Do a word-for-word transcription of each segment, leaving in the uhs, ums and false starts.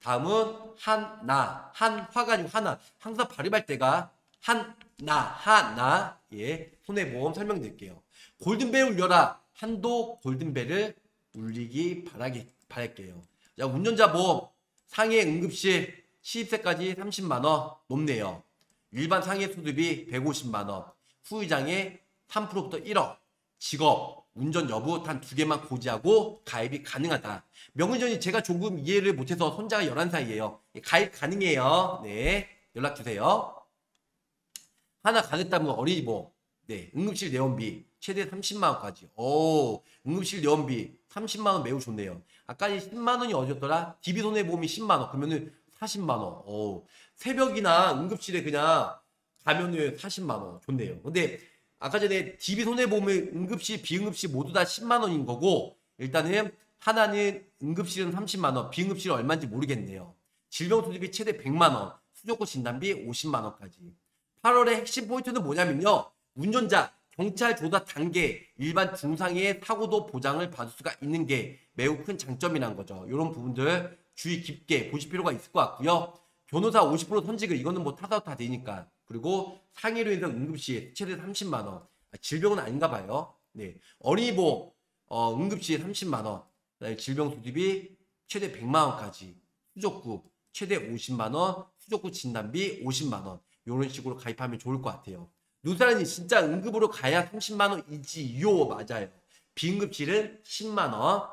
다음은 한나, 한화가 아니고 하나. 항상 발음할 때가 한나, 하나. 예, 손해보험 설명드릴게요. 골든벨 울려라. 한도 골든벨을 울리기 바라기, 바랄게요. 자, 운전자 보험 상해 응급실 시입세까지 삼십만 원 높네요. 일반 상해 수수비 백오십만 원. 후유장애 삼 퍼센트부터 일억. 직업, 운전 여부 단 두 개만 고지하고 가입이 가능하다. 명의전이 제가 조금 이해를 못해서 손자가 열한 살이에요. 가입 가능해요. 네, 연락주세요. 하나 가능했다면 어린이보험. 네, 응급실 내원비 최대 삼십만 원까지. 오, 응급실 내원비 삼십만 원 매우 좋네요. 아까 이 십만 원이 어디였더라? 디비 손해보험이 십만 원. 그러면은 사십만 원. 오, 새벽이나 응급실에 그냥 가면은 사십만 원. 좋네요. 근데 아까 전에 디비 손해보험의 응급실, 비응급실 모두 다 십만 원인 거고, 일단은 하나는 응급실은 삼십만 원, 비응급실은 얼마인지 모르겠네요. 질병수술비 최대 백만 원, 수족구 진단비 오십만 원까지. 팔월의 핵심 포인트는 뭐냐면요. 운전자, 경찰 조사 단계, 일반 중상의 사고도 보장을 받을 수가 있는 게 매우 큰 장점이란 거죠. 이런 부분들 주의 깊게 보실 필요가 있을 것 같고요. 변호사 오십 퍼센트 선직을, 이거는 뭐 타다 다 되니까. 그리고 상해로 인해서 응급실 최대 삼십만 원. 아, 질병은 아닌가 봐요. 네. 어린이보험 어, 응급실 삼십만 원. 질병수술비 최대 백만 원까지. 수족구 최대 오십만 원. 수족구 진단비 오십만 원. 이런 식으로 가입하면 좋을 것 같아요. 누사람이 진짜 응급으로 가야 삼십만 원이지요. 맞아요. 비응급실은 십만 원.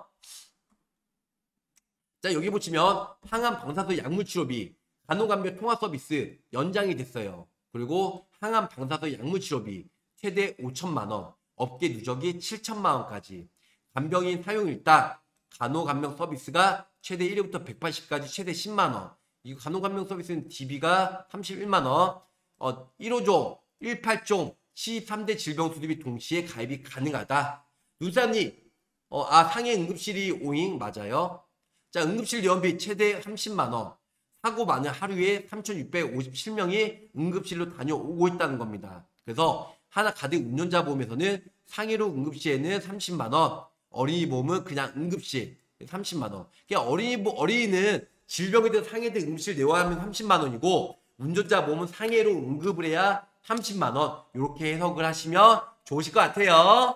자, 여기 보시면 항암 방사선 약물치료비, 간호간병 통화 서비스 연장이 됐어요. 그리고 항암 방사선 약물치료비 최대 오천만 원, 업계 누적이 칠천만 원까지. 간병인 사용일당 간호간병 서비스가 최대 일 회부터 백팔십까지 최대 십만 원. 이 간호간병 서비스는 디비가 삼십일만 원. 어, 일 호종, 십팔 종, 십삼 대 질병수술비 동시에 가입이 가능하다. 눈사님, 어, 아, 상해 응급실이 오잉 맞아요. 자, 응급실 내원비 최대 삼십만 원. 사고 많은 하루에 삼천육백오십칠 명이 응급실로 다녀오고 있다는 겁니다. 그래서 하나 가득 운전자 보험에서는 상해로 응급실에는 삼십만 원, 어린이 보험은 그냥 응급실 삼십만 원. 그러니까 어린이 어린이는 질병이든 상해든 응급실 내원하면 삼십만 원이고, 운전자 보험은 상해로 응급을 해야 삼십만 원. 이렇게 해석을 하시면 좋으실 것 같아요.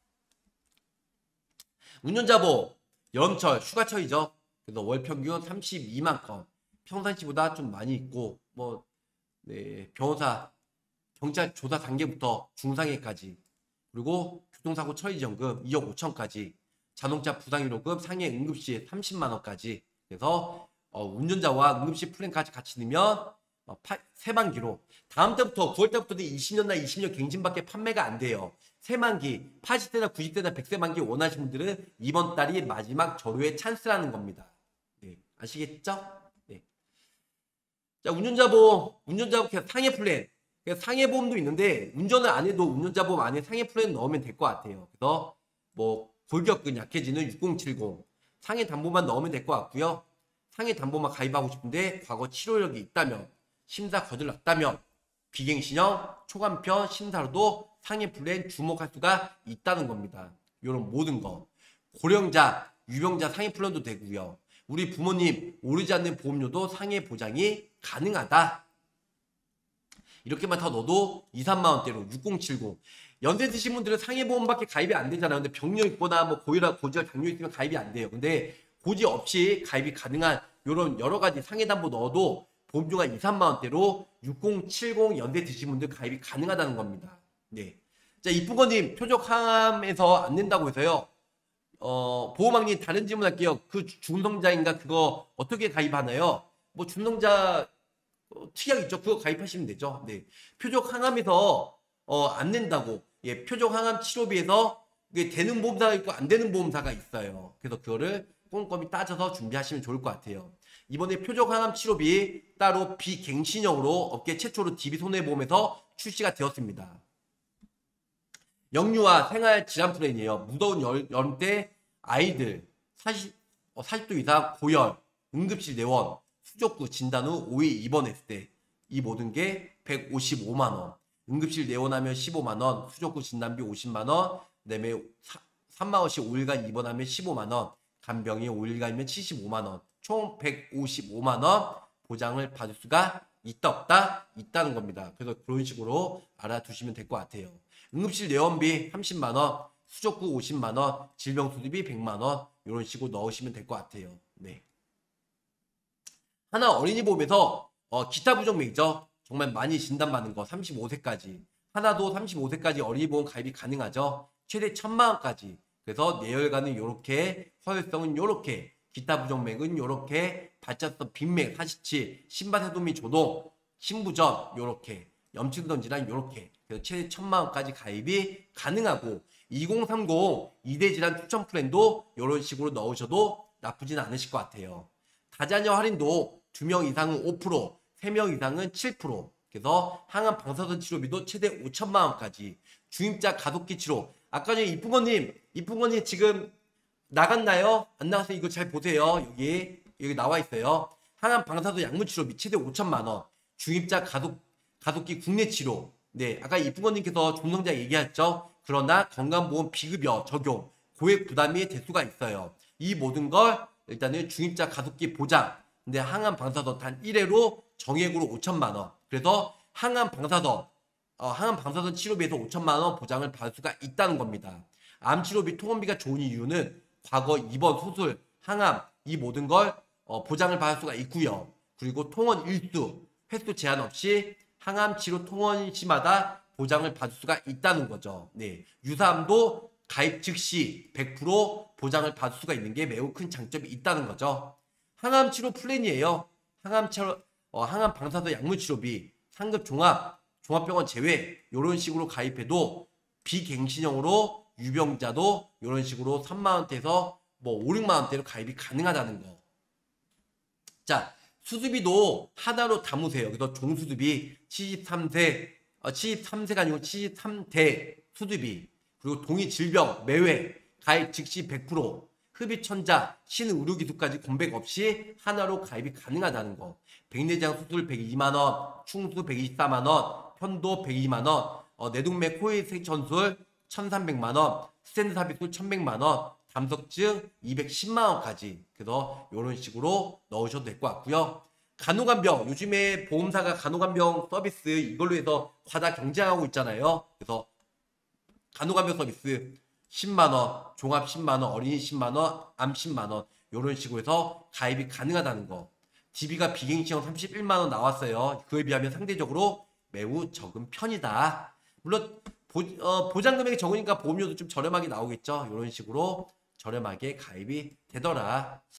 운전자 보험 연철 휴가철이죠. 그래서 월 평균 삼십이만 건. 평상시보다 좀 많이 있고, 뭐, 네, 변호사, 경찰 조사 단계부터 중상해까지. 그리고 교통사고 처리지원금 이억 오천까지. 자동차 부상의료금 상해 응급실 삼십만 원까지. 그래서 어, 운전자와 응급실 플랜까지 같이 넣으면 어, 파, 세만기로. 다음 때부터 구월 때부터는 이십 년나 이십 년 갱신밖에 판매가 안 돼요. 세만기, 팔십 대나 구십 대나 백 세 만기 원하시는 분들은 이번 달이 마지막 절호의 찬스라는 겁니다. 네, 아시겠죠? 네. 자, 운전자 보험, 운전자 보험 상해 플랜. 상해 보험도 있는데 운전을 안 해도 운전자 보험 안에 상해 플랜 넣으면 될 것 같아요. 그래서 뭐 골격근 약해지는 육공칠공 상해 담보만 넣으면 될 것 같고요. 상해 담보만 가입하고 싶은데 과거 치료력이 있다면, 심사 거절났다면, 비갱신형 초간편 심사로도 상해 플랜 주목할 수가 있다는 겁니다. 이런 모든 거. 고령자, 유병자 상해 플랜도 되고요. 우리 부모님 오르지 않는 보험료도 상해 보장이 가능하다. 이렇게만 더 넣어도 이, 삼만 원대로 육공칠공. 연세 드신 분들은 상해보험밖에 가입이 안 되잖아요. 근데 병력 있거나 뭐 고혈압, 고지혈, 당뇨 있으면 가입이 안 돼요. 근데 고지 없이 가입이 가능한 이런 여러 가지 상해담보 넣어도 보험료가 이, 삼만 원대로 육공칠공 연세 드신 분들 가입이 가능하다는 겁니다. 네. 자, 이쁜거님 표적 항암에서 안 낸다고 해서요. 어, 보호망님 다른 질문 할게요. 그 중성자인가 그거 어떻게 가입하나요? 뭐 중성자 어, 특약 있죠. 그거 가입하시면 되죠. 네. 표적 항암에서 어, 안 낸다고. 예, 표적 항암 치료비에서 이게 되는 보험사가 있고 안 되는 보험사가 있어요. 그래서 그거를 꼼꼼히 따져서 준비하시면 좋을 것 같아요. 이번에 표적 항암 치료비 따로 비갱신형으로 업계 최초로 디비 손해보험에서 출시가 되었습니다. 영유아 생활 질환 플랜이에요. 무더운 열, 여름 때 아이들 사십, 어, 사십 도 이상 고열, 응급실 내원, 수족구 진단 후 오 일 입원했을 때 이 모든 게 백오십오만 원. 응급실 내원하면 십오만 원, 수족구 진단비 오십만 원, 그다음에 삼만 원씩 오 일간 입원하면 십오만 원, 간병이 오 일간이면 칠십오만 원. 총 백오십오만 원 보장을 받을 수가 있다 없다 있다는 겁니다. 그래서 그런 식으로 알아두시면 될 것 같아요. 응급실 내원비 삼십만 원, 수족구 오십만 원, 질병수술비 백만 원 이런 식으로 넣으시면 될 것 같아요. 네. 하나 어린이보험에서 어, 기타 부정맥이죠. 정말 많이 진단받는 거 삼십오 세까지. 하나도 삼십오 세까지 어린이보험 가입이 가능하죠. 최대 천만 원까지. 그래서 뇌혈관은 요렇게, 허혈성은 요렇게, 기타 부정맥은 요렇게, 발작성 빈맥 사십칠, 심바세도 및 조동, 심부전 요렇게, 염증성 질환 요렇게. 그래서 최대 천만 원까지 가입이 가능하고 이공삼공 이대 질환 추천 플랜도 요런 식으로 넣으셔도 나쁘진 않으실 것 같아요. 다자녀 할인도 두 명 이상은 오 퍼센트, 세 명 이상은 칠 퍼센트. 그래서 항암 방사선 치료비도 최대 오천만 원까지. 중입자 가속기 치료. 아까 전에 이쁜거님, 이쁜거님 지금 나갔나요? 안 나가서 이거 잘 보세요. 여기 여기 나와 있어요. 항암 방사선 약물 치료비 최대 오천만 원. 중입자 가속 가속기 국내 치료. 네, 아까 이쁜거님께서 중성자 얘기했죠. 그러나 건강보험 비급여 적용, 고액 부담이 될 수가 있어요. 이 모든 걸 일단은 중입자 가속기 보장. 근데 항암 방사선 단 일 회로 정액으로 오천만 원. 그래서 항암 방사선, 어, 항암 방사선 치료비에서 오천만 원 보장을 받을 수가 있다는 겁니다. 암 치료비 통원비가 좋은 이유는 과거 입원, 수술, 항암 이 모든 걸 어, 보장을 받을 수가 있고요. 그리고 통원 일수, 횟수 제한 없이 항암 치료 통원 시마다 보장을 받을 수가 있다는 거죠. 네, 유사암도 가입 즉시 백 퍼센트 보장을 받을 수가 있는 게 매우 큰 장점이 있다는 거죠. 항암 치료 플랜이에요. 항암 치료, 어, 항암 방사선 약물 치료비, 상급 종합, 종합병원 제외 이런 식으로 가입해도 비갱신형으로 유병자도 이런 식으로 삼만 원대에서 뭐 오, 육만 원대로 가입이 가능하다는 거. 자, 수술비도 하나로 담으세요. 그래서 종수술비 칠십삼 세, 어, 칠십삼 세가 아니고 칠십삼 대 수술비, 그리고 동의 질병 매회 가입 즉시 백 퍼센트, 흡입천자, 신의료기술까지 공백 없이 하나로 가입이 가능하다는 거. 백내장 수술 백이만 원, 충수 백이십사만 원, 편도 백이만 원, 어, 내동맥 코이색 전술 천삼백만 원, 스탠드 삽입술 천백만 원, 담석증 이백십만 원까지. 그래서 이런 식으로 넣으셔도 될 것 같고요. 간호간병, 요즘에 보험사가 간호간병 서비스 이걸로 해서 과다 경쟁하고 있잖아요. 그래서 간호간병 서비스 십만 원, 종합 십만 원, 어린이 십만 원, 암 십만 원 이런 식으로 해서 가입이 가능하다는 거. 디비가 비갱신형 삼십일만 원 나왔어요. 그에 비하면 상대적으로 매우 적은 편이다. 물론 보, 어, 보장 금액이 적으니까 보험료도 좀 저렴하게 나오겠죠. 이런 식으로 저렴하게 가입이 되더라.